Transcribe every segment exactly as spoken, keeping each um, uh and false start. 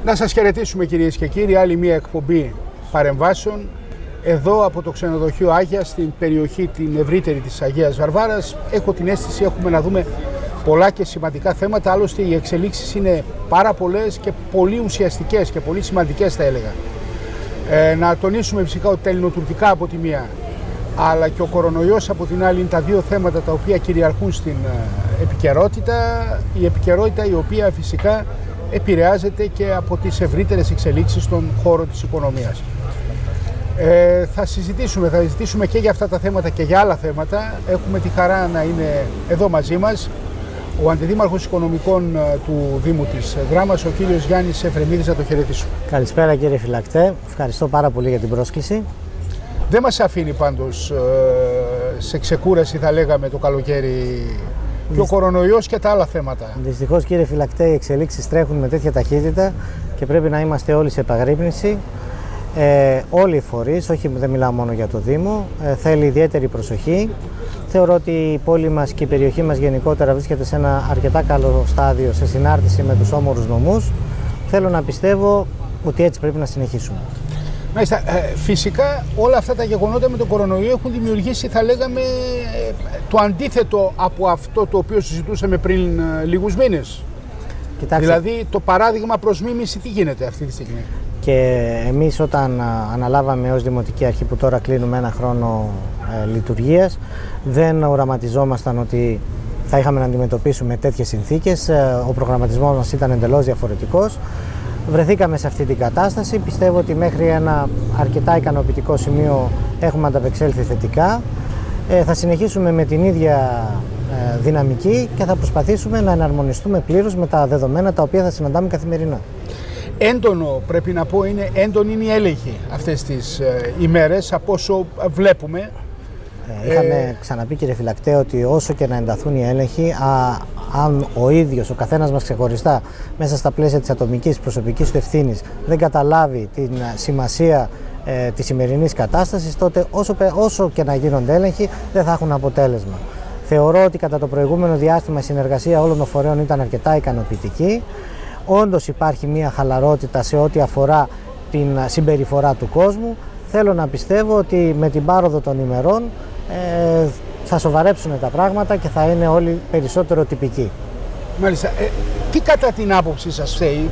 Να σας χαιρετήσουμε κυρίες και κύριοι, άλλη μια εκπομπή παρεμβάσεων εδώ από το ξενοδοχείο Άγια στην περιοχή την ευρύτερη της Αγίας Βαρβάρας. Έχω την αίσθηση έχουμε να δούμε πολλά και σημαντικά θέματα, άλλωστε οι εξελίξεις είναι πάρα πολλές και πολύ ουσιαστικές και πολύ σημαντικές θα έλεγα. Ε, να τονίσουμε φυσικά ότι τα ελληνοτουρκικά από τη μία αλλά και ο κορονοϊός από την άλλη είναι τα δύο θέματα τα οποία κυριαρχούν στην επικαιρότητα, η επικαιρότητα η οποία φυσικά επηρεάζεται και από τις ευρύτερες εξελίξεις στον χώρο της οικονομίας. Ε, θα συζητήσουμε, θα συζητήσουμε και για αυτά τα θέματα και για άλλα θέματα. Έχουμε τη χαρά να είναι εδώ μαζί μας ο Αντιδήμαρχος Οικονομικών του Δήμου της Δράμας, ο κύριος Γιάννης Εφρεμίδης. Να το χαιρετήσουμε. Καλησπέρα κύριε Φυλακτέ, ευχαριστώ πάρα πολύ για την πρόσκληση. Δεν μας αφήνει πάντως σε ξεκούραση, θα λέγαμε, το καλοκαίρι και ο κορονοϊός και τα άλλα θέματα. Δυστυχώς κύριε Φυλακτέ, οι εξελίξεις τρέχουν με τέτοια ταχύτητα και πρέπει να είμαστε όλοι σε επαγρύπνηση. Ε, όλοι οι φορείς, όχι δεν μιλάω μόνο για το Δήμο, ε, θέλει ιδιαίτερη προσοχή. Θεωρώ ότι η πόλη μας και η περιοχή μας γενικότερα βρίσκεται σε ένα αρκετά καλό στάδιο σε συνάρτηση με τους όμορους νομούς. Θέλω να πιστεύω ότι έτσι πρέπει να συνεχίσουμε. Μάλιστα, ε, φυσικά όλα αυτά τα γεγονότα με τον κορονοϊό έχουν δημιουργήσει, θα λέγαμε, ε, το αντίθετο από αυτό το οποίο συζητούσαμε πριν ε, λίγους μήνες. Κοιτάξτε. Δηλαδή το παράδειγμα προς μίμηση τι γίνεται αυτή τη στιγμή. Και εμείς όταν αναλάβαμε ως Δημοτική Αρχή, που τώρα κλείνουμε ένα χρόνο ε, λειτουργίας, δεν οραματιζόμασταν ότι θα είχαμε να αντιμετωπίσουμε τέτοιες συνθήκες. Ε, ο προγραμματισμός μας ήταν εντελώς διαφορετικός. Βρεθήκαμε σε αυτή την κατάσταση. Πιστεύω ότι μέχρι ένα αρκετά ικανοποιητικό σημείο έχουμε ανταπεξέλθει θετικά. Ε, θα συνεχίσουμε με την ίδια ε, δυναμική και θα προσπαθήσουμε να εναρμονιστούμε πλήρως με τα δεδομένα τα οποία θα συναντάμε καθημερινά. Έντονο, πρέπει να πω, είναι έντονη είναι η έλεγχη αυτές τις ε, ημέρες από όσο βλέπουμε. Ε, είχαμε ε... ξαναπεί κύριε Φυλακτέ ότι όσο και να ενταθούν οι έλεγχοι, α, αν ο ίδιος, ο καθένας μας ξεχωριστά μέσα στα πλαίσια της ατομικής προσωπικής του ευθύνης δεν καταλάβει την σημασία ε, της σημερινής κατάστασης, τότε όσο, όσο και να γίνονται έλεγχοι δεν θα έχουν αποτέλεσμα. Θεωρώ ότι κατά το προηγούμενο διάστημα η συνεργασία όλων των φορέων ήταν αρκετά ικανοποιητική. Όντως υπάρχει μια χαλαρότητα σε ό,τι αφορά την συμπεριφορά του κόσμου. Θέλω να πιστεύω ότι με την πάροδο των ημερών ε, θα σοβαρέψουν τα πράγματα και θα είναι όλοι περισσότερο τυπικοί. Μάλιστα. Ε, τι κατά την άποψη σας φταίει,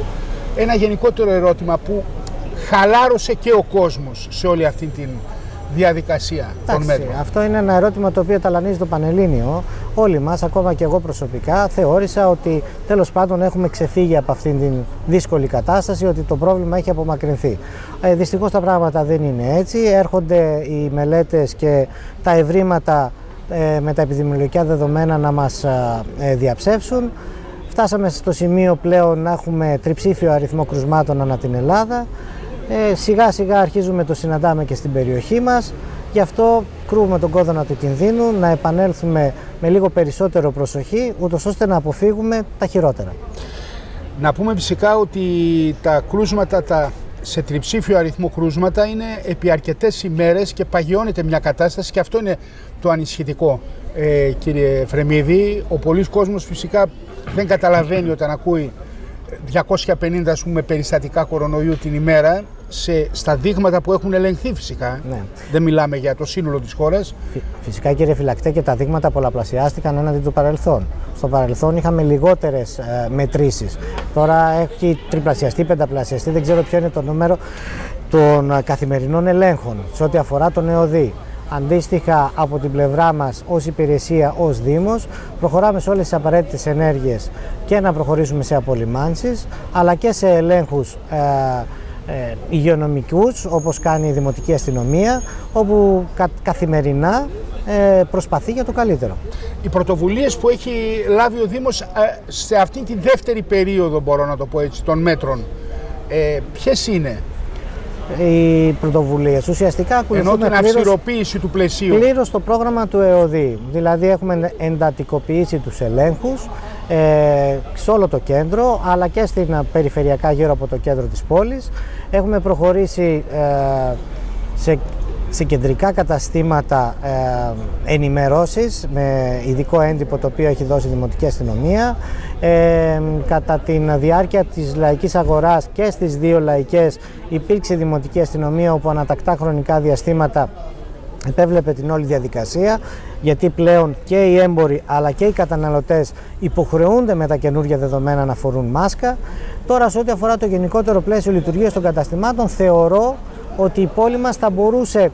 ε, ένα γενικότερο ερώτημα που χαλάρωσε και ο κόσμος σε όλη αυτή τη διαδικασία των μέτρων? Αυτό είναι ένα ερώτημα το οποίο ταλανίζει το Πανελλήνιο. Όλοι μας, ακόμα και εγώ προσωπικά, θεώρησα ότι τέλος πάντων έχουμε ξεφύγει από αυτήν την δύσκολη κατάσταση, ότι το πρόβλημα έχει απομακρυνθεί. Ε, δυστυχώς τα πράγματα δεν είναι έτσι. Έρχονται οι μελέτες και τα ευρήματα ε, με τα επιδημιολογικά δεδομένα να μας ε, διαψεύσουν. Φτάσαμε στο σημείο πλέον να έχουμε τριψήφιο αριθμό κρουσμάτων ανά την Ελλάδα. Ε, σιγά σιγά αρχίζουμε το συναντάμε και στην περιοχή μας, γι' αυτό κρούουμε τον κόδωνα του κινδύνου, να επανέλθουμε με λίγο περισσότερο προσοχή, ούτως ώστε να αποφύγουμε τα χειρότερα. Να πούμε φυσικά ότι τα κρούσματα, τα σε τριψήφιο αριθμό κρούσματα είναι επί αρκετές ημέρες και παγιώνεται μια κατάσταση και αυτό είναι το ανησυχητικό, ε, κύριε Φρεμίδη. Ο πολλής κόσμος φυσικά δεν καταλαβαίνει όταν ακούει διακόσια πενήντα ας πούμε, περιστατικά κορονοϊού την ημέρα σε, στα δείγματα που έχουν ελεγχθεί φυσικά. Ναι. Δεν μιλάμε για το σύνολο της χώρας. Φυσικά κύριε Φυλακτέ, και τα δείγματα πολλαπλασιάστηκαν έναντι του παρελθόν. Στο παρελθόν είχαμε λιγότερες ε, μετρήσεις. Τώρα έχει τριπλασιαστεί, πενταπλασιαστεί, δεν ξέρω ποιο είναι το νούμερο των ε, καθημερινών ελέγχων σε ό,τι αφορά τον ΕΟΔΗ. Αντίστοιχα, από την πλευρά μας ως υπηρεσία, ως Δήμος, προχωράμε σε όλες τις απαραίτητες ενέργειες και να προχωρήσουμε σε απολυμάνσεις, αλλά και σε ελέγχους ε, ε, υγειονομικούς, όπως κάνει η Δημοτική Αστυνομία, όπου κα, καθημερινά ε, προσπαθεί για το καλύτερο. Οι πρωτοβουλίες που έχει λάβει ο Δήμος ε, σε αυτή τη δεύτερη περίοδο, μπορώ να το πω έτσι, των μέτρων, ε, ποιες είναι? Οι πρωτοβουλίες ουσιαστικά ακολουθούν ενώ την αυστηροποίηση του πλαισίου. Πλήρως το πρόγραμμα του ΕΟΔΗ. Δηλαδή έχουμε εντατικοποιήσει τους ελέγχους ε, σε όλο το κέντρο, αλλά και στην περιφερειακά γύρω από το κέντρο της πόλης. Έχουμε προχωρήσει ε, σε σε κεντρικά καταστήματα ε, ενημερώσεις με ειδικό έντυπο το οποίο έχει δώσει η Δημοτική Αστυνομία. Ε, κατά τη διάρκεια της λαϊκής αγοράς και στις δύο λαϊκές υπήρξε η Δημοτική Αστυνομία, όπου ανατακτά χρονικά διαστήματα επέβλεπε την όλη διαδικασία, γιατί πλέον και οι έμποροι αλλά και οι καταναλωτές υποχρεούνται με τα καινούργια δεδομένα να φορούν μάσκα. Τώρα, σε ό,τι αφορά το γενικότερο πλαίσιο λειτουργίας των καταστημάτων, θεωρώ ότι η πόλη μας θα μπορούσε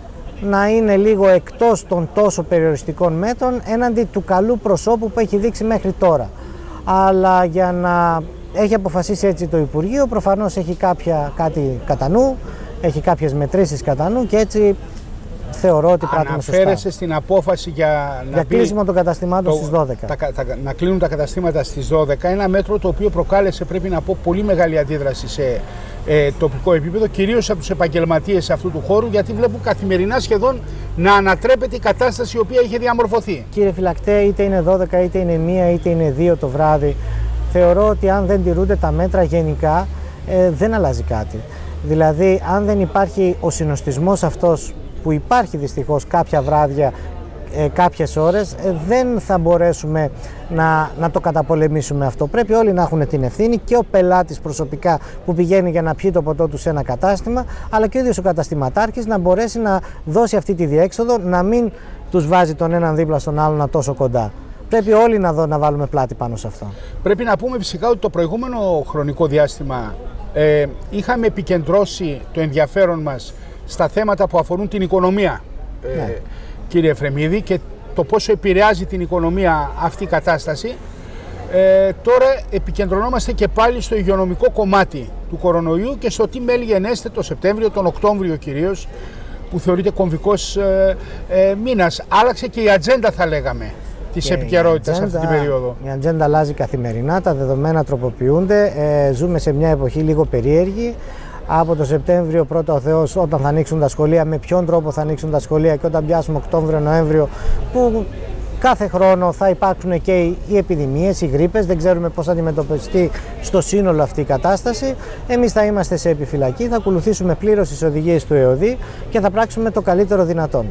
να είναι λίγο εκτός των τόσο περιοριστικών μέτρων έναντι του καλού προσώπου που έχει δείξει μέχρι τώρα. Αλλά για να έχει αποφασίσει έτσι το Υπουργείο, προφανώς έχει κάποια, κάτι κατά νου, έχει κάποιες μετρήσεις κατά νου και έτσι θεωρώ ότι πράττουμε σωστά. Αναφέρεσαι στην απόφαση για, για να κλείσιμο των καταστημάτων το, στις δώδεκα. Τα, τα, να κλείνουν τα καταστήματα στις δώδεκα, ένα μέτρο το οποίο προκάλεσε, πρέπει να πω, πολύ μεγάλη αντίδραση σε ε, τοπικό επίπεδο, κυρίως από τους επαγγελματίες αυτού του χώρου, γιατί βλέπουν καθημερινά σχεδόν να ανατρέπεται η κατάσταση η οποία είχε διαμορφωθεί. Κύριε Φυλακτέ, είτε είναι δώδεκα, είτε είναι μία, είτε είναι δύο το βράδυ, θεωρώ ότι αν δεν τηρούνται τα μέτρα γενικά, ε, δεν αλλάζει κάτι. Δηλαδή, αν δεν υπάρχει ο συνοστισμός αυτός που υπάρχει δυστυχώς κάποια βράδια, ε, κάποιες ώρες, ε, δεν θα μπορέσουμε να, να το καταπολεμήσουμε αυτό. Πρέπει όλοι να έχουν την ευθύνη, και ο πελάτης προσωπικά που πηγαίνει για να πιει το ποτό του σε ένα κατάστημα, αλλά και ο ίδιος ο καταστηματάρχης να μπορέσει να δώσει αυτή τη διέξοδο, να μην τους βάζει τον έναν δίπλα στον άλλον τόσο κοντά. Πρέπει όλοι να, δω, να βάλουμε πλάτη πάνω σε αυτό. Πρέπει να πούμε φυσικά ότι το προηγούμενο χρονικό διάστημα ε, είχαμε επικεντρώσει το ενδιαφέρον μας στα θέματα που αφορούν την οικονομία, ε, ναι. κύριε Εφρεμίδη, και το πόσο επηρεάζει την οικονομία αυτή η κατάσταση. Ε, τώρα επικεντρωνόμαστε και πάλι στο υγειονομικό κομμάτι του κορονοϊού και στο τι μέλη γενέστε το Σεπτέμβριο, τον Οκτώβριο κυρίως, που θεωρείται κομβικός ε, ε, μήνας. Άλλαξε και η ατζέντα, θα λέγαμε, της επικαιρότητας αυτή την περίοδο. Η ατζέντα αλλάζει καθημερινά, τα δεδομένα τροποποιούνται, ε, ζούμε σε μια εποχή λίγο περίεργη. Από το Σεπτέμβριο, πρώτα ο Θεός, όταν θα ανοίξουν τα σχολεία, με ποιον τρόπο θα ανοίξουν τα σχολεία, και όταν πιάσουμε Οκτώβριο-Νοέμβριο, που κάθε χρόνο θα υπάρξουν και οι επιδημίες, οι γρίπες, δεν ξέρουμε πώς θα αντιμετωπιστεί στο σύνολο αυτή η κατάσταση. Εμείς θα είμαστε σε επιφυλακή, θα ακολουθήσουμε πλήρως τις οδηγίες του ΕΟΔΗ και θα πράξουμε το καλύτερο δυνατόν.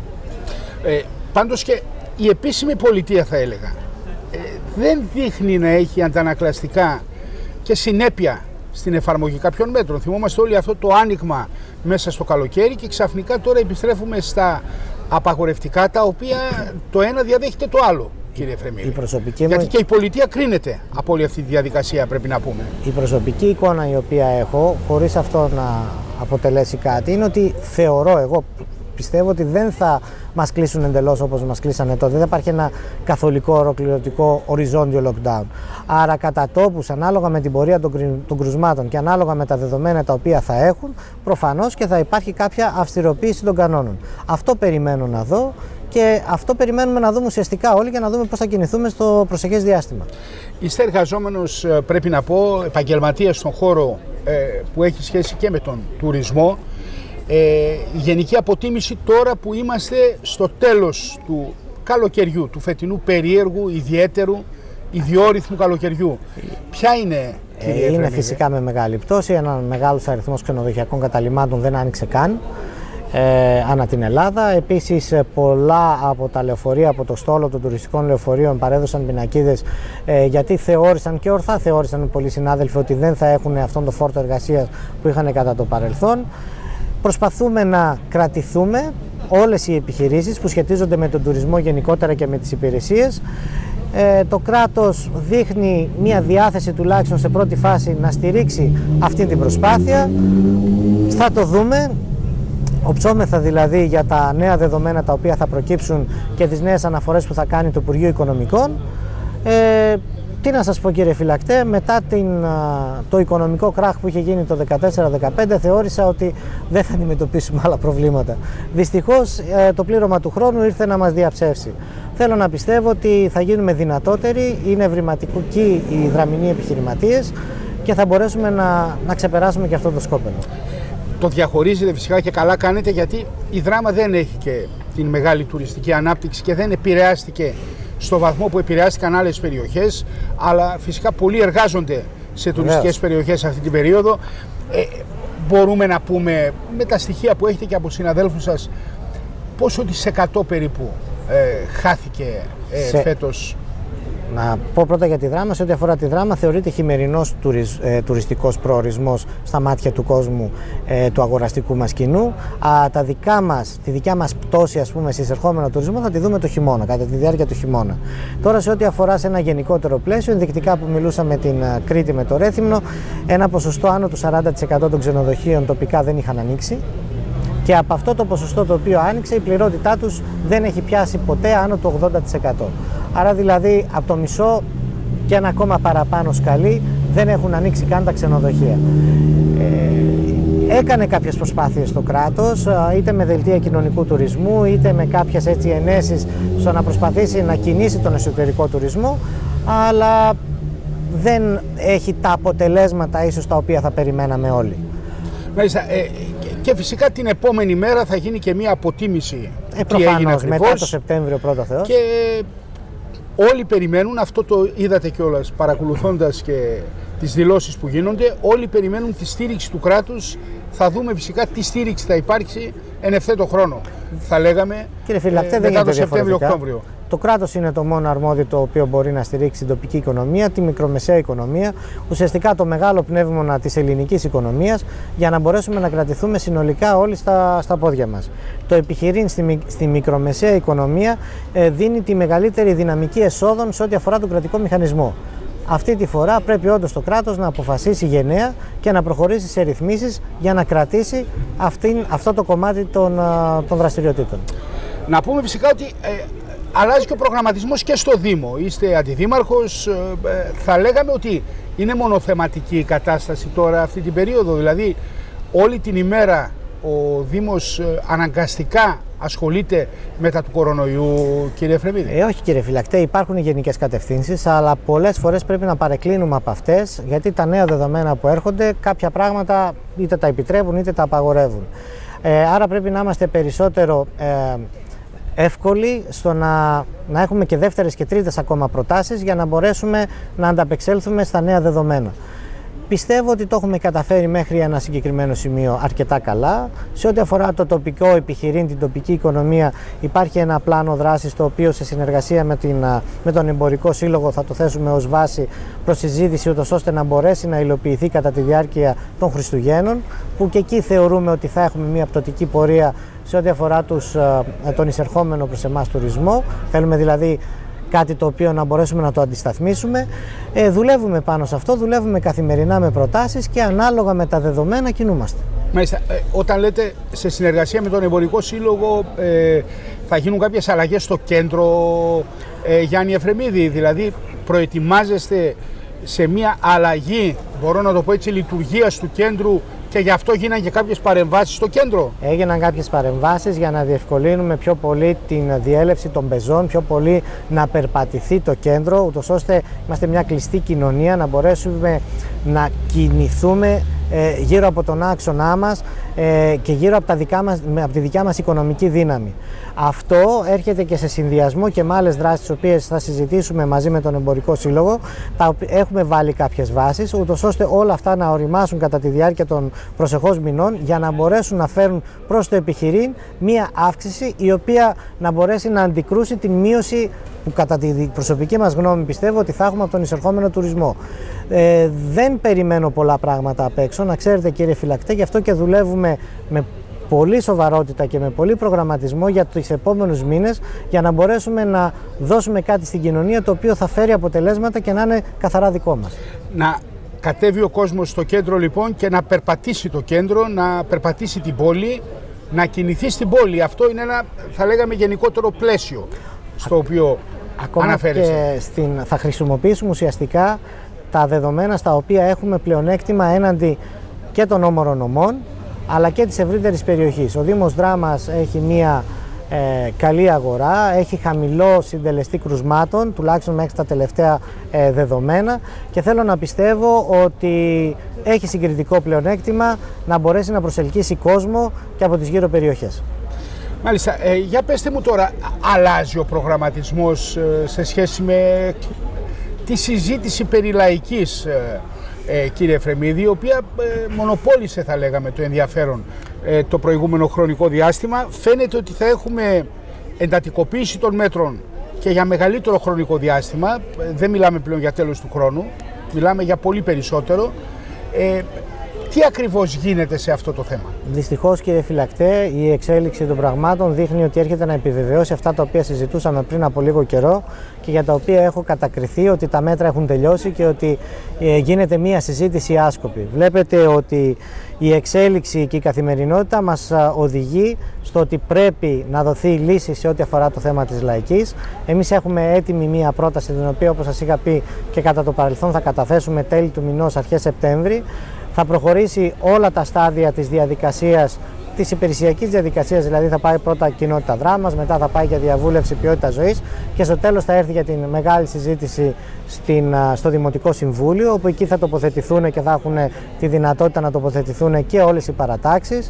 Ε, πάντως και η επίσημη πολιτεία, θα έλεγα, ε, δεν δείχνει να έχει αντανακλαστικά και συνέπεια στην εφαρμογή κάποιων μέτρων. Θυμόμαστε όλοι αυτό το άνοιγμα μέσα στο καλοκαίρι και ξαφνικά τώρα επιστρέφουμε στα απαγορευτικά, τα οποία το ένα διαδέχεται το άλλο, κύριε Εφρεμίδη. Γιατί μου... και η πολιτεία κρίνεται από όλη αυτή τη διαδικασία, πρέπει να πούμε. Η προσωπική εικόνα η οποία έχω, χωρίς αυτό να αποτελέσει κάτι, είναι ότι θεωρώ εγώ, πιστεύω ότι δεν θα μας κλείσουν εντελώς όπως μας κλείσανε τότε. Δεν θα υπάρχει ένα καθολικό, ολοκληρωτικό, οριζόντιο lockdown. Άρα, κατά τόπους, ανάλογα με την πορεία των, των κρουσμάτων και ανάλογα με τα δεδομένα τα οποία θα έχουν, προφανώς και θα υπάρχει κάποια αυστηροποίηση των κανόνων. Αυτό περιμένω να δω και αυτό περιμένουμε να δούμε ουσιαστικά όλοι, για να δούμε πώς θα κινηθούμε στο προσεχές διάστημα. Είστε εργαζόμενος, πρέπει να πω, επαγγελματίας στον χώρο ε, που έχει σχέση και με τον τουρισμό. Ε, η γενική αποτίμηση τώρα που είμαστε στο τέλος του καλοκαιριού, του φετινού περίεργου, ιδιαίτερου, ιδιόρυθμου καλοκαιριού, ποια είναι, κύριε ε, Είναι Εφρεμίδη? Φυσικά με μεγάλη πτώση, ένα μεγάλος αριθμός ξενοδοχειακών καταλυμάτων δεν άνοιξε καν ε, ανά την Ελλάδα. Επίσης, πολλά από τα λεωφορεία, από το στόλο των τουριστικών λεωφορείων, παρέδωσαν πινακίδες ε, γιατί θεώρησαν, και ορθά θεώρησαν πολλοί συνάδελφοι, ότι δεν θα έχουν αυτόν τον φόρτο εργασίας που είχαν κατά το παρελθόν. Προσπαθούμε να κρατηθούμε όλες οι επιχειρήσεις που σχετίζονται με τον τουρισμό γενικότερα και με τις υπηρεσίες. Ε, το κράτος δείχνει μια διάθεση, τουλάχιστον σε πρώτη φάση, να στηρίξει αυτή την προσπάθεια. Θα το δούμε. Οψόμεθα δηλαδή για τα νέα δεδομένα τα οποία θα προκύψουν και τις νέες αναφορές που θα κάνει το Υπουργείο Οικονομικών. Ε, Τι να σας πω, κύριε Φυλακτέ, μετά την, το οικονομικό κράχ που είχε γίνει το δεκατέσσερα δεκαπέντε, θεώρησα ότι δεν θα αντιμετωπίσουμε άλλα προβλήματα. Δυστυχώς το πλήρωμα του χρόνου ήρθε να μας διαψεύσει. Θέλω να πιστεύω ότι θα γίνουμε δυνατότεροι, είναι ευρηματικοί οι δραμηνοί επιχειρηματίες και θα μπορέσουμε να, να ξεπεράσουμε και αυτό το σκόπελο. Το διαχωρίζετε φυσικά και καλά κάνετε, γιατί η Δράμα δεν έχει και την μεγάλη τουριστική ανάπτυξη και δεν επηρεάστηκε στο βαθμό που επηρεάστηκαν άλλες περιοχές, αλλά φυσικά πολλοί εργάζονται σε τουριστικές περιοχές αυτή την περίοδο. Ε, μπορούμε να πούμε, με τα στοιχεία που έχετε και από συναδέλφους σας, πόσο της εκατό περίπου ε, χάθηκε ε, σε... φέτος? Να πω πρώτα για τη Δράμα. Σε ό,τι αφορά τη Δράμα, θεωρείται χειμερινός τουρισ, ε, τουριστικός προορισμός στα μάτια του κόσμου, ε, του αγοραστικού μας κοινού. Α, τα δικά μας, τη δικιά μας πτώση, ας πούμε, σε εισερχόμενο τουρισμό θα τη δούμε το χειμώνα, κατά τη διάρκεια του χειμώνα. Τώρα, σε ό,τι αφορά σε ένα γενικότερο πλαίσιο, ενδεικτικά που μιλούσαμε με την Κρήτη, με το Ρέθυμνο, ένα ποσοστό άνω του σαράντα τοις εκατό των ξενοδοχείων τοπικά δεν είχαν ανοίξει. Και από αυτό το ποσοστό το οποίο άνοιξε, η πληρότητά τους δεν έχει πιάσει ποτέ άνω του ογδόντα τοις εκατό. Άρα δηλαδή από το μισό και ένα ακόμα παραπάνω σκαλί δεν έχουν ανοίξει καν τα ξενοδοχεία. Ε, έκανε κάποιες προσπάθειες το κράτος, είτε με δελτία κοινωνικού τουρισμού, είτε με κάποιες έτσι ενέσεις στο να προσπαθήσει να κινήσει τον εσωτερικό τουρισμό, αλλά δεν έχει τα αποτελέσματα ίσως τα οποία θα περιμέναμε όλοι. Μάλιστα, ε, και φυσικά την επόμενη μέρα θα γίνει και μια αποτίμηση ε, τι έγινε ακριβώς, μετά το Σεπτέμβριο πρώτα Θεός. Και όλοι περιμένουν, αυτό το είδατε κιόλας παρακολουθώντας και τις δηλώσεις που γίνονται, όλοι περιμένουν τη στήριξη του κράτους. Θα δούμε φυσικά τι στήριξη θα υπάρξει εν ευθέτω χρόνο, θα λέγαμε. Κύριε Φυλακτέ, ε, δεν μετά το Σεπτέμβριο-Οκτώβριο. Το κράτος είναι το μόνο αρμόδιο το οποίο μπορεί να στηρίξει την τοπική οικονομία, τη μικρομεσαία οικονομία, ουσιαστικά το μεγάλο πνεύμονα της ελληνικής οικονομίας, για να μπορέσουμε να κρατηθούμε συνολικά όλοι στα, στα πόδια μας. Το επιχειρήν στη, στη μικρομεσαία οικονομία ε, δίνει τη μεγαλύτερη δυναμική εσόδων σε ό,τι αφορά τον κρατικό μηχανισμό. Αυτή τη φορά πρέπει όντως το κράτος να αποφασίσει γενναία και να προχωρήσει σε ρυθμίσεις για να κρατήσει αυτήν, αυτό το κομμάτι των, των δραστηριοτήτων. Να πούμε φυσικά ότι ε, αλλάζει και ο προγραμματισμός και στο Δήμο. Είστε αντιδήμαρχος, ε, θα λέγαμε ότι είναι μονοθεματική η κατάσταση τώρα αυτή την περίοδο. Δηλαδή όλη την ημέρα ο Δήμος ε, αναγκαστικά ασχολείται μετά του κορονοϊού, κύριε Εφρεμίδη? Ε, όχι κύριε Φυλακτέ, υπάρχουν γενικές κατευθύνσεις, αλλά πολλές φορές πρέπει να παρεκκλίνουμε από αυτές, γιατί τα νέα δεδομένα που έρχονται, κάποια πράγματα είτε τα επιτρέπουν είτε τα απαγορεύουν. Ε, άρα πρέπει να είμαστε περισσότερο ε, εύκολοι στο να, να έχουμε και δεύτερες και τρίτες ακόμα προτάσεις για να μπορέσουμε να ανταπεξέλθουμε στα νέα δεδομένα. Πιστεύω ότι το έχουμε καταφέρει μέχρι ένα συγκεκριμένο σημείο αρκετά καλά. Σε ό,τι αφορά το τοπικό επιχειρήν, την τοπική οικονομία, υπάρχει ένα πλάνο δράσης το οποίο σε συνεργασία με, την, με τον Εμπορικό Σύλλογο θα το θέσουμε ως βάση προς συζήτηση, ούτως ώστε να μπορέσει να υλοποιηθεί κατά τη διάρκεια των Χριστουγέννων, που και εκεί θεωρούμε ότι θα έχουμε μια πτωτική πορεία σε ό,τι αφορά τους, τον εισερχόμενο προς εμάς τουρισμό. Θέλουμε δηλαδή κάτι το οποίο να μπορέσουμε να το αντισταθμίσουμε. Ε, δουλεύουμε πάνω σε αυτό, δουλεύουμε καθημερινά με προτάσεις και ανάλογα με τα δεδομένα κινούμαστε. Μάλιστα, ε, όταν λέτε σε συνεργασία με τον Εμπορικό Σύλλογο ε, θα γίνουν κάποιες αλλαγές στο κέντρο, ε, Γιάννη Εφρεμίδη, δηλαδή προετοιμάζεστε σε μια αλλαγή, μπορώ να το πω έτσι, λειτουργίας του κέντρου, και γι' αυτό γίνανε και κάποιες παρεμβάσεις στο κέντρο? Έγιναν κάποιες παρεμβάσεις για να διευκολύνουμε πιο πολύ την διέλευση των πεζών, πιο πολύ να περπατηθεί το κέντρο, ούτως ώστε είμαστε μια κλειστή κοινωνία, να μπορέσουμε να κινηθούμε ε, γύρω από τον άξονά μας ε, και γύρω από, τα δικά μας, από τη δικιά μας οικονομική δύναμη. Αυτό έρχεται και σε συνδυασμό και με άλλες δράσεις, τις οποίες θα συζητήσουμε μαζί με τον Εμπορικό Σύλλογο. Τα έχουμε βάλει κάποιες βάσεις, ούτως ώστε όλα αυτά να οριμάσουν κατά τη διάρκεια των προσεχώς μηνών, για να μπορέσουν να φέρουν προς το επιχειρήν μία αύξηση η οποία να μπορέσει να αντικρούσει την μείωση που κατά τη προσωπική μας γνώμη πιστεύω ότι θα έχουμε από τον εισερχόμενο τουρισμό. Ε, δεν περιμένω πολλά πράγματα απ' έξω, να ξέρετε κύριε Φυλακτέ, γι' αυτό και δουλεύουμε με πολύ σοβαρότητα και με πολύ προγραμματισμό για τους επόμενους μήνες, για να μπορέσουμε να δώσουμε κάτι στην κοινωνία το οποίο θα φέρει αποτελέσματα και να είναι καθαρά δικό μας. Να κατέβει ο κόσμος στο κέντρο λοιπόν και να περπατήσει το κέντρο, να περπατήσει την πόλη, να κινηθεί στην πόλη. Αυτό είναι ένα, θα λέγαμε, γενικότερο πλαίσιο στο οποίο ακόμα αναφέρεσαι. Και στην, θα χρησιμοποιήσουμε ουσιαστικά τα δεδομένα στα οποία έχουμε πλεονέκτημα έναντι και των όμορων νομών, αλλά και της ευρύτερης περιοχής. Ο Δήμος Δράμας έχει μία ε, καλή αγορά, έχει χαμηλό συντελεστή κρουσμάτων, τουλάχιστον μέχρι τα τελευταία ε, δεδομένα, και θέλω να πιστεύω ότι έχει συγκριτικό πλεονέκτημα να μπορέσει να προσελκύσει κόσμο και από τις γύρω περιοχές. Μάλιστα, ε, για πέστε μου τώρα, αλλάζει ο προγραμματισμός ε, σε σχέση με τη συζήτηση περί λαϊκής, ε, ε, κύριε Εφρεμίδη, η οποία ε, μονοπόλησε, θα λέγαμε, το ενδιαφέρον ε, το προηγούμενο χρονικό διάστημα. Φαίνεται ότι θα έχουμε εντατικοποίηση των μέτρων και για μεγαλύτερο χρονικό διάστημα. Δεν μιλάμε πλέον για τέλος του χρόνου, μιλάμε για πολύ περισσότερο. Ε, τι ακριβώς γίνεται σε αυτό το θέμα? Δυστυχώς, κύριε Φυλακτέ, η εξέλιξη των πραγμάτων δείχνει ότι έρχεται να επιβεβαιώσει αυτά τα οποία συζητούσαμε πριν από λίγο καιρό και για τα οποία έχω κατακριθεί ότι τα μέτρα έχουν τελειώσει και ότι ε, γίνεται μία συζήτηση άσκοπη. Βλέπετε ότι η εξέλιξη και η καθημερινότητα μας οδηγεί στο ότι πρέπει να δοθεί λύση σε ό,τι αφορά το θέμα της λαϊκής. Εμείς έχουμε έτοιμη μία πρόταση, την οποία, όπως σας είχα πει και κατά το παρελθόν, θα καταθέσουμε τέλη του μηνός, αρχές Σεπτέμβρη. Θα προχωρήσει όλα τα στάδια της διαδικασίας, της υπηρεσιακής διαδικασίας, δηλαδή θα πάει πρώτα κοινότητα δράμας, μετά θα πάει για διαβούλευση ποιότητα ζωής και στο τέλος θα έρθει για την μεγάλη συζήτηση στην, στο Δημοτικό Συμβούλιο, όπου εκεί θα τοποθετηθούν και θα έχουν τη δυνατότητα να τοποθετηθούν και όλες οι παρατάξεις.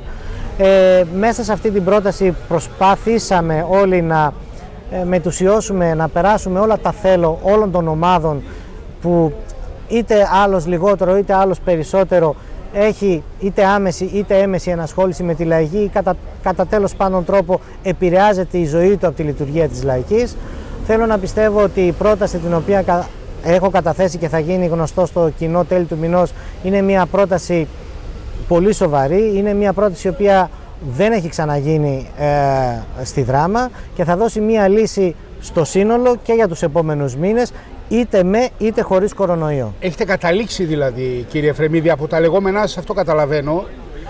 Ε, μέσα σε αυτή την πρόταση προσπαθήσαμε όλοι να ε, μετουσιώσουμε, να περάσουμε όλα τα θέλω όλων των ομάδων που είτε άλλος λιγότερο είτε άλλος περισσότερο έχει είτε άμεση είτε έμεση ενασχόληση με τη λαϊκή ή κατά, κατά τέλος πάντων τρόπο επηρεάζεται η ζωή του από τη λειτουργία της λαϊκής. Θέλω να πιστεύω ότι η πρόταση την οποία έχω καταθέσει και θα γίνει γνωστό στο κοινό τέλη του μηνός είναι μια πρόταση πολύ σοβαρή, είναι μια πρόταση η οποία δεν έχει ξαναγίνει ε, στη Δράμα και θα δώσει μια λύση στο σύνολο και για τους επόμενους μήνες, είτε με είτε χωρίς κορονοϊό. Έχετε καταλήξει δηλαδή, κύριε Εφρεμίδη, από τα λεγόμενά σας, αυτό καταλαβαίνω,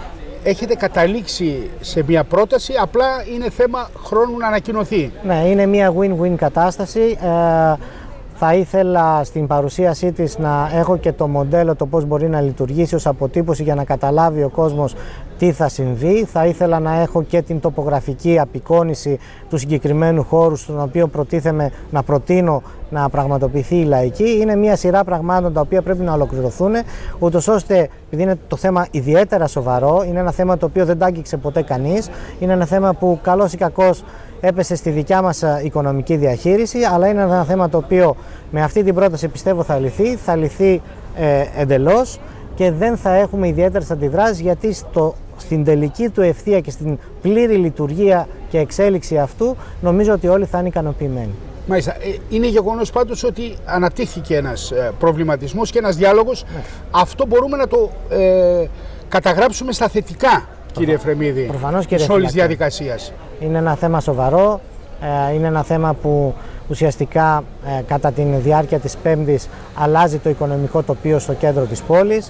έχετε καταλήξει σε μια πρόταση, απλά είναι θέμα χρόνου να ανακοινωθεί. Ναι, είναι μια win-win κατάσταση. Ε, θα ήθελα στην παρουσίασή της να έχω και το μοντέλο, το πώς μπορεί να λειτουργήσει ως αποτύπωση για να καταλάβει ο κόσμος τι θα συμβεί. Θα ήθελα να έχω και την τοπογραφική απεικόνιση του συγκεκριμένου χώρου στον οποίο προτίθεμαι να προτείνω να πραγματοποιηθεί η λαϊκή. Είναι μια σειρά πραγμάτων τα οποία πρέπει να ολοκληρωθούν, ούτως ώστε, επειδή είναι το θέμα ιδιαίτερα σοβαρό, είναι ένα θέμα το οποίο δεν τα άγγιξε ποτέ κανείς, είναι ένα θέμα που καλώς ή κακώς έπεσε στη δικιά μας οικονομική διαχείριση, αλλά είναι ένα θέμα το οποίο με αυτή την πρόταση πιστεύω θα λυθεί, θα λυθεί ε, εντελώς και δεν θα έχουμε ιδιαίτερες αντιδράσεις, γιατί στο, στην τελική του ευθεία και στην πλήρη λειτουργία και εξέλιξη αυτού νομίζω ότι όλοι θα είναι ικανοποιημένοι. Μάλιστα. Είναι γεγονός πάντως ότι αναπτύχθηκε ένας προβληματισμός και ένας διάλογος. Ναι. Αυτό μπορούμε να το ε, καταγράψουμε στα θετικά, κύριε Εφρεμίδη, προφανώς, κύριε της όλης διαδικασίας. Είναι ένα θέμα σοβαρό, είναι ένα θέμα που ουσιαστικά κατά τη διάρκεια της Πέμπτης αλλάζει το οικονομικό τοπίο στο κέντρο της πόλης.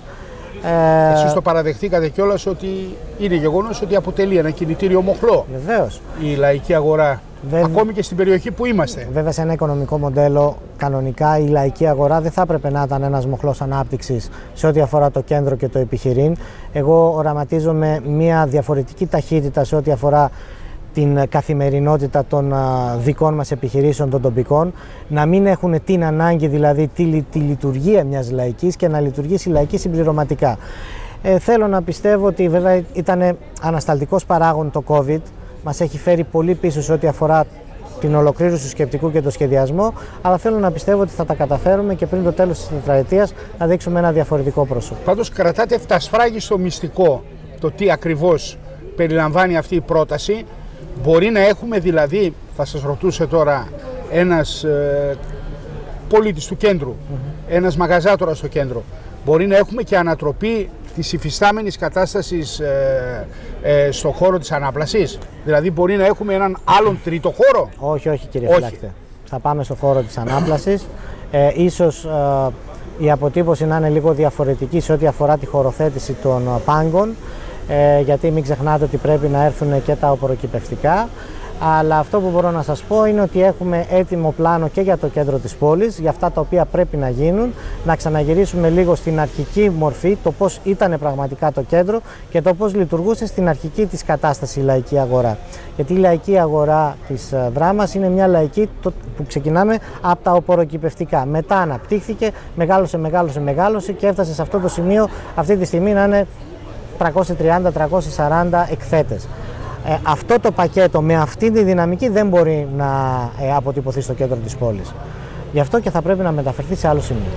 Εσείς το παραδεχτήκατε κιόλας ότι είναι γεγονός ότι αποτελεί ένα κινητήριο μοχλό. Βεβαίως. Η λαϊκή αγορά, Βεβαίως. Ακόμη και στην περιοχή που είμαστε. Βέβαια, σε ένα οικονομικό μοντέλο, κανονικά η λαϊκή αγορά δεν θα έπρεπε να ήταν ένας μοχλός ανάπτυξης σε ό,τι αφορά το κέντρο και το επιχειρήν. Εγώ οραματίζομαι μια διαφορετική ταχύτητα σε ό,τι αφορά την καθημερινότητα των δικών μας επιχειρήσεων των τοπικών, να μην έχουν την ανάγκη, δηλαδή τη, τη λειτουργία μιας λαϊκής και να λειτουργήσει η λαϊκή συμπληρωματικά. Ε, θέλω να πιστεύω ότι βέβαια ήταν ανασταλτικός παράγον το COVID, μας έχει φέρει πολύ πίσω σε ό,τι αφορά την ολοκλήρωση του σκεπτικού και το σχεδιασμό, αλλά θέλω να πιστεύω ότι θα τα καταφέρουμε και πριν το τέλος της τετραετίας να δείξουμε ένα διαφορετικό πρόσωπο. Πάντως κρατάτε φτασφράγιστο μυστικό το τι ακριβώς περιλαμβάνει αυτή η πρόταση. Μπορεί να έχουμε δηλαδή, θα σας ρωτούσε τώρα ένας ε, πολίτης του κέντρου, mm-hmm. ένας μαγαζάτορας στο κέντρο, μπορεί να έχουμε και ανατροπή της υφιστάμενης κατάστασης ε, ε, στον χώρο της ανάπλασης? Δηλαδή μπορεί να έχουμε έναν άλλον τρίτο χώρο? Όχι, όχι κύριε Φυλάκτε. Θα πάμε στον χώρο της ανάπλασης. Ε, ίσως ε, η αποτύπωση να είναι λίγο διαφορετική σε ό,τι αφορά τη χωροθέτηση των πάγκων, ε, γιατί μην ξεχνάτε ότι πρέπει να έρθουν και τα οπωροκυπευτικά. Αλλά αυτό που μπορώ να σας πω είναι ότι έχουμε έτοιμο πλάνο και για το κέντρο της πόλης, για αυτά τα οποία πρέπει να γίνουν, να ξαναγυρίσουμε λίγο στην αρχική μορφή, το πώς ήταν πραγματικά το κέντρο και το πώς λειτουργούσε στην αρχική της κατάσταση η λαϊκή αγορά. Γιατί η λαϊκή αγορά της Δράμας είναι μια λαϊκή που ξεκινάμε από τα οπωροκυπευτικά. Μετά αναπτύχθηκε, μεγάλωσε, μεγάλωσε, μεγάλωσε και έφτασε σε αυτό το σημείο αυτή τη στιγμή να είναι τριακόσιοι τριάντα με τριακόσιοι σαράντα εκθέτες. Ε, αυτό το πακέτο με αυτή τη δυναμική δεν μπορεί να ε, αποτυπωθεί στο κέντρο της πόλης. Γι' αυτό και θα πρέπει να μεταφερθεί σε άλλο σημείο.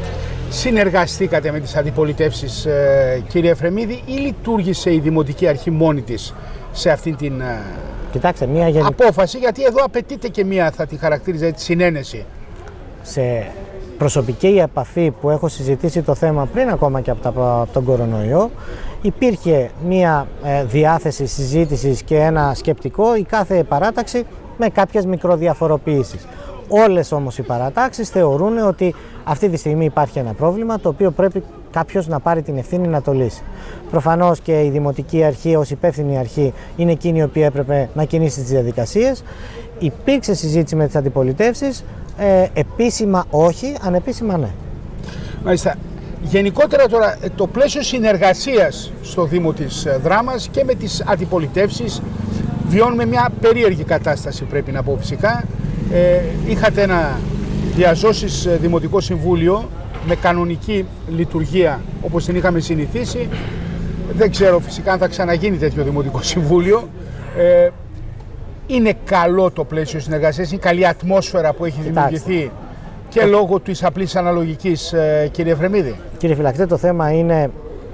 συνεργαστήκατε με τις αντιπολιτεύσεις, ε, κύριε Εφρεμίδη, ή λειτουργήσε η Δημοτική Αρχή μόνη της σε αυτήν την ε, Κοιτάξτε, μια γενική... απόφαση, γιατί εδώ απαιτείται και μια, θα τη χαρακτήριζα, τη συνένεση. Σε προσωπική επαφή που έχω συζητήσει το θέμα πριν ακόμα και από, τα, από τον κορονοϊό, υπήρχε μια ε, διάθεση συζήτησης και ένα σκεπτικό η κάθε παράταξη με κάποιες μικροδιαφοροποιήσεις. Όλες όμως οι παρατάξεις θεωρούν ότι αυτή τη στιγμή υπάρχει ένα πρόβλημα το οποίο πρέπει κάποιος να πάρει την ευθύνη να το λύσει. Προφανώς και η Δημοτική Αρχή ως υπεύθυνη αρχή είναι εκείνη η οποία έπρεπε να κινήσει τις διαδικασίες. Υπήρξε συζήτηση με τις αντιπολιτεύσεις, ε, επίσημα όχι, ανεπίσημα ναι. Μάλιστα. Γενικότερα τώρα το πλαίσιο συνεργασίας στο Δήμο της Δράμας και με τις αντιπολιτεύσεις βιώνουμε μια περίεργη κατάσταση, πρέπει να πω φυσικά. Ε, είχατε ένα διαζώσεις Δημοτικό Συμβούλιο με κανονική λειτουργία όπως την είχαμε συνηθίσει. Δεν ξέρω φυσικά αν θα ξαναγίνει τέτοιο Δημοτικό Συμβούλιο. Ε, είναι καλό το πλαίσιο συνεργασίας, είναι καλή ατμόσφαιρα που έχει δημιουργηθεί και λόγω της απλής αναλογικής, ε, κύριε Εφρεμίδη. Κύριε Φυλακτή, το θέμα είναι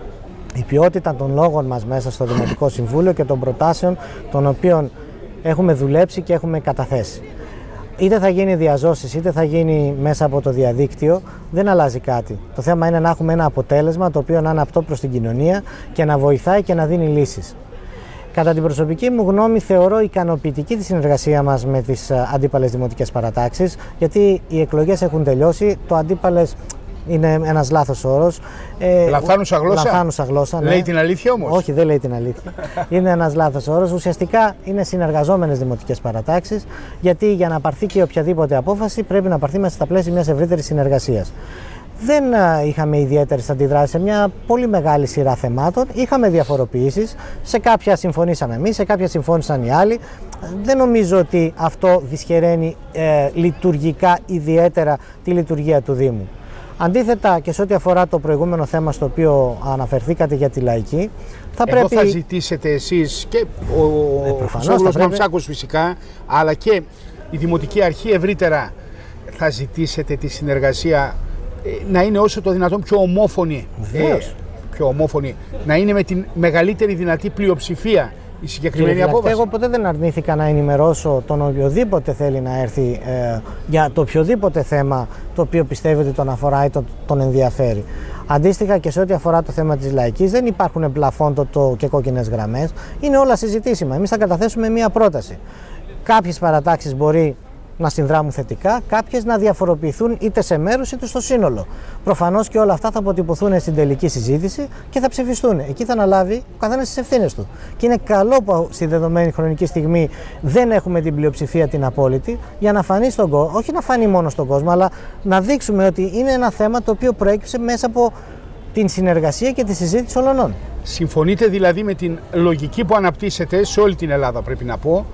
η ποιότητα των λόγων μας μέσα στο Δημοτικό Συμβούλιο και των προτάσεων των οποίων έχουμε δουλέψει και έχουμε καταθέσει. Είτε θα γίνει διαζώσεις, είτε θα γίνει μέσα από το διαδίκτυο, δεν αλλάζει κάτι. Το θέμα είναι να έχουμε ένα αποτέλεσμα το οποίο να είναι απτό προς την κοινωνία και να βοηθάει και να δίνει λύσεις. Κατά την προσωπική μου γνώμη, θεωρώ ικανοποιητική τη συνεργασία μας με τις αντίπαλες δημοτικές παρατάξεις, γιατί οι εκλογές έχουν τελειώσει, το αντίπαλες είναι ένας λάθος όρος. Ε, λαθάνουσα γλώσσα. Λαθάνουσα γλώσσα, ναι. Λέει την αλήθεια όμως. Όχι, δεν λέει την αλήθεια. Είναι ένας λάθος όρος. Ουσιαστικά είναι συνεργαζόμενες δημοτικές παρατάξεις, γιατί για να πάρθει και οποιαδήποτε απόφαση πρέπει να πάρθει μέσα στα πλαίσια μιας ευρύτερης συνεργασίας. Δεν είχαμε ιδιαίτερες αντιδράσεις σε μια πολύ μεγάλη σειρά θεμάτων. Είχαμε διαφοροποιήσεις. Σε κάποια συμφωνήσαμε εμείς, σε κάποια συμφώνησαν οι άλλοι. Δεν νομίζω ότι αυτό δυσχεραίνει ε, λειτουργικά ιδιαίτερα τη λειτουργία του Δήμου. Αντίθετα και σε ό,τι αφορά το προηγούμενο θέμα στο οποίο αναφερθήκατε για τη λαϊκή, θα Εδώ πρέπει... θα ζητήσετε εσείς και ο ε, Χρυσόγλος πρέπει... Μαμψάκος φυσικά, αλλά και η Δημοτική Αρχή ευρύτερα, θα ζητήσετε τη συνεργασία να είναι όσο το δυνατόν πιο ομόφωνη, ε, πιο ομόφωνη, να είναι με την μεγαλύτερη δυνατή πλειοψηφία η συγκεκριμένη Κύριε απόφαση. Εγώ ποτέ δεν αρνήθηκα να ενημερώσω τον οποιοδήποτε θέλει να έρθει ε, για το οποιοδήποτε θέμα το οποίο πιστεύει ότι τον αφορά ή τον, τον ενδιαφέρει. Αντίστοιχα και σε ό,τι αφορά το θέμα της λαϊκής, δεν υπάρχουν μπλαφόντοτο και κόκκινες γραμμές, είναι όλα συζητήσιμα. Εμείς θα καταθέσουμε μία πρόταση. Κάποιες παρατάξεις μπορεί να συνδράμουν θετικά, κάποιες να διαφοροποιηθούν είτε σε μέρους είτε στο σύνολο. Προφανώς και όλα αυτά θα αποτυπωθούν στην τελική συζήτηση και θα ψηφιστούν. Εκεί θα αναλάβει ο καθένας τις ευθύνες του. Και είναι καλό που στη δεδομένη χρονική στιγμή δεν έχουμε την πλειοψηφία την απόλυτη, για να φανεί στον κόσμο, όχι να φανεί μόνο στον κόσμο, αλλά να δείξουμε ότι είναι ένα θέμα το οποίο προέκυψε μέσα από την συνεργασία και τη συζήτηση όλων. Συμφωνείτε δηλαδή με την λογική που αναπτύσσεται σε όλη την Ελλάδα, πρέπει να πω,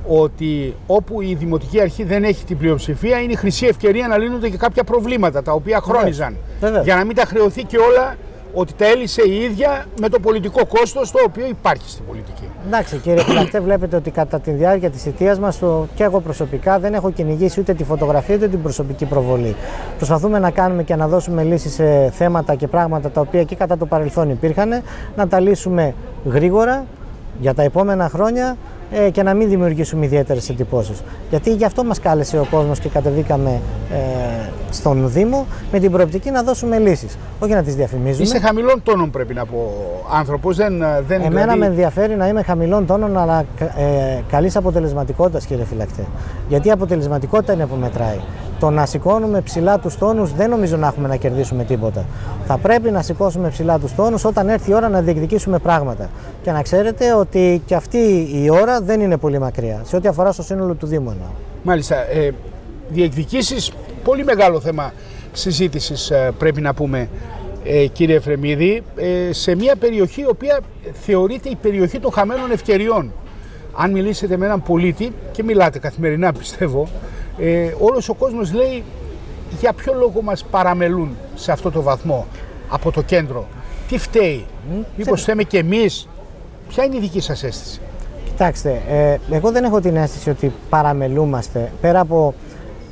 ότι όπου η Δημοτική Αρχή δεν έχει την πλειοψηφία, είναι η χρυσή ευκαιρία να λύνονται και κάποια προβλήματα τα οποία χρόνιζαν. Βεβαίως. Για να μην τα χρεωθεί και όλα ότι τα έλυσε η ίδια με το πολιτικό κόστος το οποίο υπάρχει στην πολιτική. Εντάξει, κύριε Φυλακτέ, βλέπετε ότι κατά τη διάρκεια της θητείας μας το, και εγώ προσωπικά δεν έχω κυνηγήσει ούτε τη φωτογραφία ούτε την προσωπική προβολή. Προσπαθούμε να κάνουμε και να δώσουμε λύσεις σε θέματα και πράγματα τα οποία και κατά το παρελθόν υπήρχαν, να τα λύσουμε γρήγορα για τα επόμενα χρόνια και να μην δημιουργήσουμε ιδιαίτερες εντυπώσεις. Γιατί γι' αυτό μας κάλεσε ο κόσμος και κατεβήκαμε ε, στον Δήμο με την προοπτική να δώσουμε λύσεις, όχι να τις διαφημίζουμε. Είσαι χαμηλών τόνων, πρέπει να πω, άνθρωπος. Δεν, δεν Εμένα δηλαδή... με ενδιαφέρει να είμαι χαμηλών τόνων, αλλά ε, καλής αποτελεσματικότητας, κύριε Φυλακτέ. Γιατί η αποτελεσματικότητα είναι που μετράει. Το να σηκώνουμε ψηλά τους τόνους δεν νομίζω να έχουμε να κερδίσουμε τίποτα. Θα πρέπει να σηκώσουμε ψηλά τους τόνους όταν έρθει η ώρα να διεκδικήσουμε πράγματα. Και να ξέρετε ότι και αυτή η ώρα δεν είναι πολύ μακριά, σε ό,τι αφορά στο σύνολο του Δήμου. Μάλιστα. Ε, διεκδικήσεις, πολύ μεγάλο θέμα συζήτησης ε, πρέπει να πούμε, ε, κύριε Εφρεμίδη, ε, σε μια περιοχή η οποία θεωρείται η περιοχή των χαμένων ευκαιριών. Αν μιλήσετε με έναν πολίτη, και μιλάτε καθημερινά πιστεύω, ε, όλος ο κόσμος λέει για ποιο λόγο μας παραμελούν σε αυτό το βαθμό από το κέντρο. Τι φταίει, mm, μήπως φταίμε και εμείς. Ποια είναι η δική σας αίσθηση? Κοιτάξτε, ε, εγώ δεν έχω την αίσθηση ότι παραμελούμαστε, πέρα από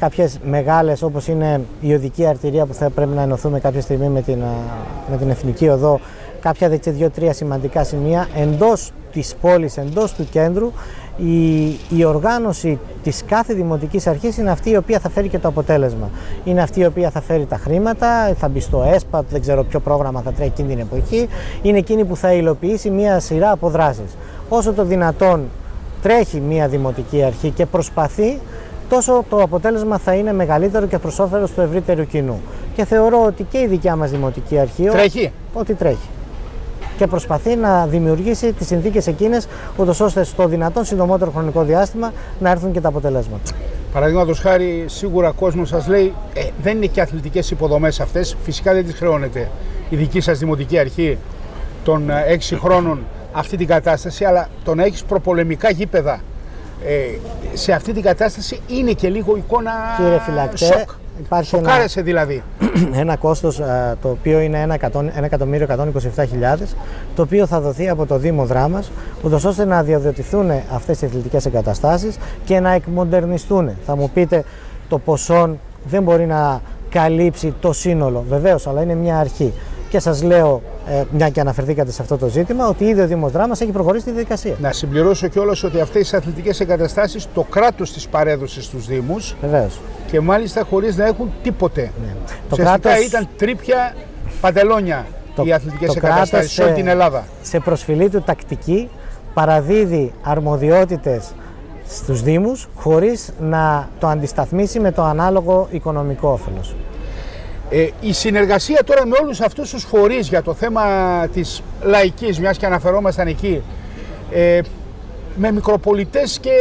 κάποιες μεγάλες όπως είναι η οδική αρτηρία που θα πρέπει να ενωθούμε κάποια στιγμή με την, με την Εθνική Οδό, κάποια δύο-τρία σημαντικά σημεία εντός της πόλης, εντός του κέντρου. Η, η οργάνωση της κάθε δημοτικής αρχής είναι αυτή η οποία θα φέρει και το αποτέλεσμα. Είναι αυτή η οποία θα φέρει τα χρήματα, θα μπει στο ΕΣΠΑ, δεν ξέρω ποιο πρόγραμμα θα τρέχει εκείνη την εποχή. Είναι εκείνη που θα υλοποιήσει μία σειρά από δράσεις. Όσο το δυνατόν τρέχει μία δημοτική αρχή και προσπαθεί, τόσο το αποτέλεσμα θα είναι μεγαλύτερο και προς όφελος του ευρύτερου κοινού. Και θεωρώ ότι και η δικιά μας δημοτική αρχή τρέχει. Ότι τρέχει. Και προσπαθεί να δημιουργήσει τις συνθήκες εκείνες, ούτως ώστε στο δυνατόν συντομότερο χρονικό διάστημα να έρθουν και τα αποτελέσματα. Παραδείγματος χάρη, σίγουρα ο κόσμος σας λέει ε, δεν είναι και αθλητικές υποδομές αυτές. Φυσικά δεν τις χρεώνεται η δική σας δημοτική αρχή των έξι χρόνων αυτή την κατάσταση, αλλά το να έχεις προπολεμικά γήπεδα ε, σε αυτή την κατάσταση είναι και λίγο εικόνα σοκ. Σοκάρεσε ένα, δηλαδή. Ένα κόστος α, το οποίο είναι ένα εκατομμύριο εκατόν είκοσι επτά χιλιάδες, το οποίο θα δοθεί από το Δήμο Δράμας, ούτως ώστε να διαδοτηθούν αυτές οι αθλητικές εγκαταστάσεις και να εκμοντερνιστούν. Θα μου πείτε, το ποσό δεν μπορεί να καλύψει το σύνολο, βεβαίως, αλλά είναι μια αρχή. Και σας λέω, ε, μια και αναφερθήκατε σε αυτό το ζήτημα, ότι ήδη ο Δήμος Δράμας έχει προχωρήσει τη διαδικασία. Να συμπληρώσω κιόλας ότι αυτές οι αθλητικές εγκαταστάσεις το κράτος τις παρέδωσε στους Δήμους. Βεβαίως. Και μάλιστα χωρίς να έχουν τίποτε. Ναι. Το κράτος ήταν τρίπια παντελόνια το, οι αθλητικές εγκαταστάσεις σε όλη την Ελλάδα. Σε προσφυλή του τακτική παραδίδει αρμοδιότητες στους Δήμους χωρίς να το αντισταθμίσει με το ανάλογο οικονομικό όφελος. Ε, η συνεργασία τώρα με όλους αυτούς τους φορείς για το θέμα της λαϊκής, μιας και αναφερόμασταν εκεί, ε, με μικροπολιτές και,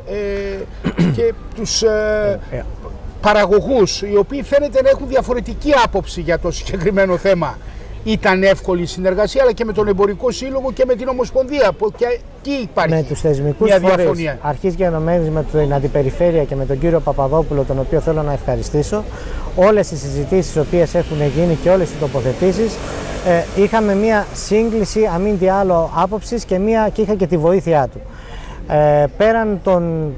ε, και τους ε, ε, παραγωγούς, οι οποίοι φαίνεται να έχουν διαφορετική άποψη για το συγκεκριμένο θέμα. Ήταν εύκολη η συνεργασία, αλλά και με τον Εμπορικό Σύλλογο και με την Ομοσπονδία, που και εκεί υπάρχει με τους θεσμικούς μια φορείς, διαφωνία. Αρχής και ενωμένης με την Αντιπεριφέρεια και με τον κύριο Παπαδόπουλο, τον οποίο θέλω να ευχαριστήσω, όλες οι συζητήσεις οι οποίες έχουν γίνει και όλες οι τοποθετήσεις, ε, είχαμε μια σύγκληση, αμήν τι άλλο, άποψης και, μια, και είχα και τη βοήθειά του. Ε, πέραν των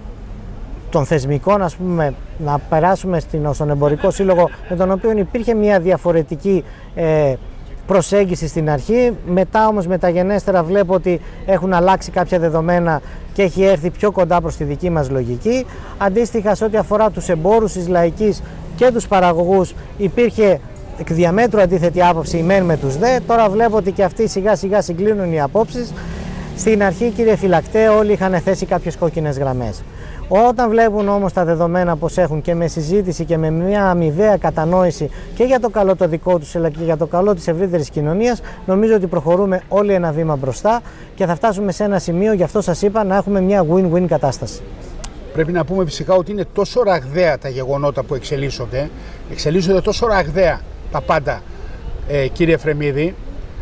των θεσμικών, ας πούμε, να περάσουμε στον Εμπορικό Σύλλογο, με τον οποίο υπήρχε μια διαφορετική ε, προσέγγιση στην αρχή. Μετά όμως μεταγενέστερα βλέπω ότι έχουν αλλάξει κάποια δεδομένα και έχει έρθει πιο κοντά προς τη δική μας λογική. Αντίστοιχα, σε ό,τι αφορά τους εμπόρους της λαϊκής και τους παραγωγούς, υπήρχε εκ διαμέτρου αντίθετη άποψη η μεν με τους δε. Τώρα βλέπω ότι και αυτοί σιγά σιγά συγκλίνουν οι απόψεις. Στην αρχή, κύριε Φυλακτέ, όλοι είχαν θέσει κάποιες κόκκινες γραμμές. Όταν βλέπουν όμως τα δεδομένα πως έχουν και με συζήτηση και με μια αμοιβαία κατανόηση και για το καλό το δικό τους αλλά και για το καλό της ευρύτερης κοινωνίας, νομίζω ότι προχωρούμε όλοι ένα βήμα μπροστά και θα φτάσουμε σε ένα σημείο, γι' αυτό σας είπα, να έχουμε μια win-win κατάσταση. Πρέπει να πούμε φυσικά ότι είναι τόσο ραγδαία τα γεγονότα που εξελίσσονται, εξελίσσονται τόσο ραγδαία τα πάντα, ε, κύριε Φρεμίδη,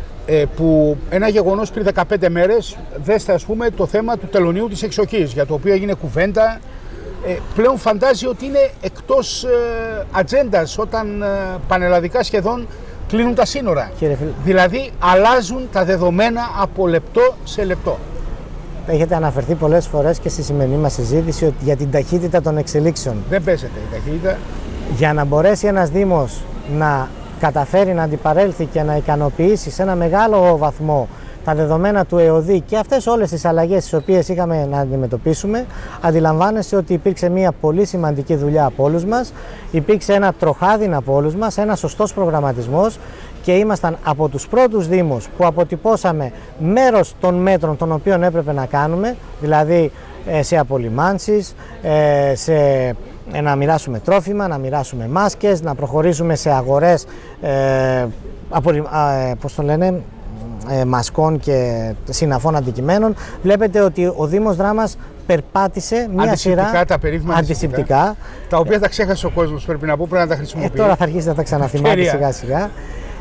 που ένα γεγονός πριν δεκαπέντε μέρες, δέστε ας πούμε το θέμα του τελωνίου της Εξοχής, για το οποίο έγινε κουβέντα, ε, πλέον φαντάζει ότι είναι εκτός ε, ατζέντας όταν ε, πανελλαδικά σχεδόν κλείνουν τα σύνορα. Κύριε... Δηλαδή αλλάζουν τα δεδομένα από λεπτό σε λεπτό. Έχετε αναφερθεί πολλές φορές και στη σημερινή μας συζήτηση ότι για την ταχύτητα των εξελίξεων. Δεν παίζεται η ταχύτητα. Για να μπορέσει ένας Δήμος να καταφέρει να αντιπαρέλθει και να ικανοποιήσει σε ένα μεγάλο βαθμό τα δεδομένα του ΕΟΔΗ και αυτές όλες τις αλλαγές τις οποίες είχαμε να αντιμετωπίσουμε, αντιλαμβάνεστε ότι υπήρξε μια πολύ σημαντική δουλειά από όλους μας, υπήρξε ένα τροχάδι από όλους μας, ένα σωστός προγραμματισμός και ήμασταν από τους πρώτους Δήμους που αποτυπώσαμε μέρος των μέτρων των οποίων έπρεπε να κάνουμε, δηλαδή σε απολυμάνσεις, σε να μοιράσουμε τρόφιμα, να μοιράσουμε μάσκες, να προχωρήσουμε σε αγορές ε, απολυ, ε, πώς το λένε, ε, μασκών και συναφών αντικειμένων. Βλέπετε ότι ο Δήμος Δράμας περπάτησε μια σειρά τα περίφημα αντισηπτικά, τα οποία τα ξέχασε ο κόσμος, πρέπει να πω, πρέπει να τα χρησιμοποιεί. Ε, τώρα θα αρχίσει να τα ξαναθυμάται σιγά σιγά.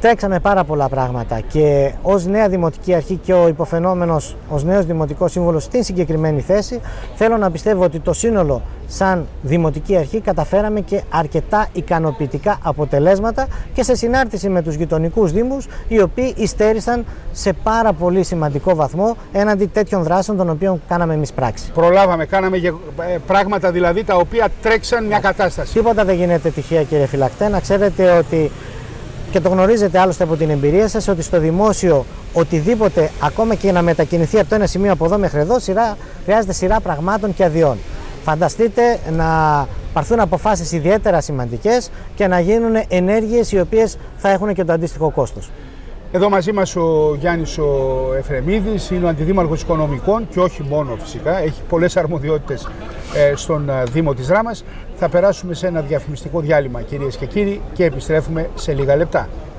τρέξαμε πάρα πολλά πράγματα και ως νέα Δημοτική Αρχή και ο υποφαινόμενος ως νέος Δημοτικός Σύμβουλος στην συγκεκριμένη θέση, θέλω να πιστεύω ότι το σύνολο σαν Δημοτική Αρχή καταφέραμε και αρκετά ικανοποιητικά αποτελέσματα και σε συνάρτηση με τους γειτονικούς δήμους, οι οποίοι υστέρησαν σε πάρα πολύ σημαντικό βαθμό έναντι τέτοιων δράσεων των οποίων κάναμε εμείς πράξη. Προλάβαμε, κάναμε πράγματα δηλαδή τα οποία τρέξαν μια κατάσταση. Τίποτα δεν γίνεται τυχαία, κύριε Φυλακτέ. Να ξέρετε ότι, και το γνωρίζετε άλλωστε από την εμπειρία σας, ότι στο δημόσιο οτιδήποτε, ακόμα και να μετακινηθεί από το ένα σημείο από εδώ μέχρι εδώ, σειρά, χρειάζεται σειρά πραγμάτων και αδειών. Φανταστείτε να πάρθουν αποφάσεις ιδιαίτερα σημαντικές και να γίνουν ενέργειες οι οποίες θα έχουν και το αντίστοιχο κόστος. Εδώ μαζί μας ο Γιάννης ο Εφρεμίδης, είναι ο Αντιδήμαρχος Οικονομικών και όχι μόνο φυσικά, έχει πολλές αρμοδιότητες ε, στον ε, Δήμο της Δράμας. Θα περάσουμε σε ένα διαφημιστικό διάλειμμα, κυρίες και κύριοι, και επιστρέφουμε σε λίγα λεπτά.